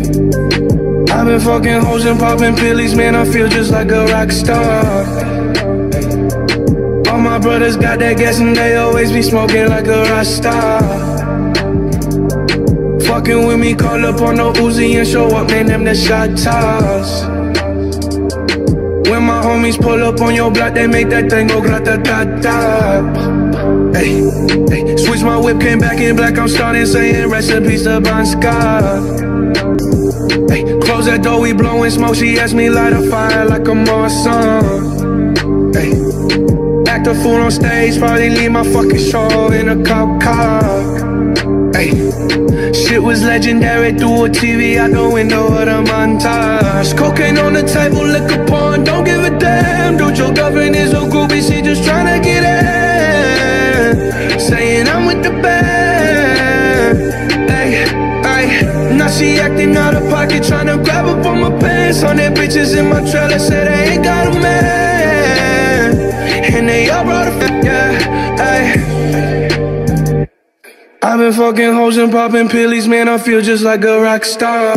I've been fucking hoes and popping pillies, man, I feel just like a rock star. All my brothers got that gas and they always be smoking like a rock star. Fucking with me, call up on no Uzi and show up, man, them the shot toss. When my homies pull up on your block, they make that thing go grata-ta-ta. Hey, hey, switch my whip, came back in black, I'm starting saying recipes to Bon Scott. Hey, close that door, we blowing smoke, she asked me light a fire like a Marsan. Hey, act a fool on stage, probably leave my fucking show in a cop car. Hey, shit was legendary through a TV out the window of the montage. Cocaine on the table, liquor porn, don't give a damn. Dude, your girlfriend is a groupie, she just tryna get in. Saying I'm with the band. Ay, ay, now she acting out of pocket, tryna grab up on my pants. 100 bitches in my trailer, say they ain't got a man. And they all brought a yeah, ay. I've been fucking hoes and popping pillies, man, I feel just like a rock star.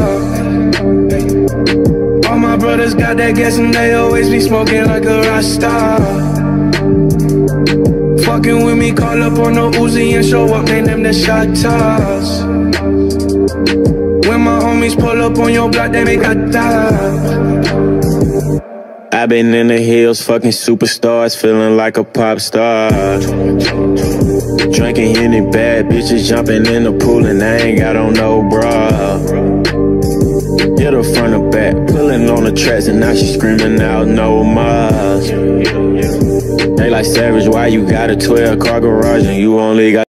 All my brothers got that gas and they always be smoking like a rock star. Fucking with me, call up on no Uzi and show up, man, them the shot toss. When my homies pull up on your block, they make a die. I've been in the hills, fucking superstars, feeling like a pop star. Drinking any bad bitches, jumping in the pool, and I ain't got on no bra. Hit her front or back, pulling on the tracks, and now she screaming out no more. They like Savage, why you got a 12-car garage and you only got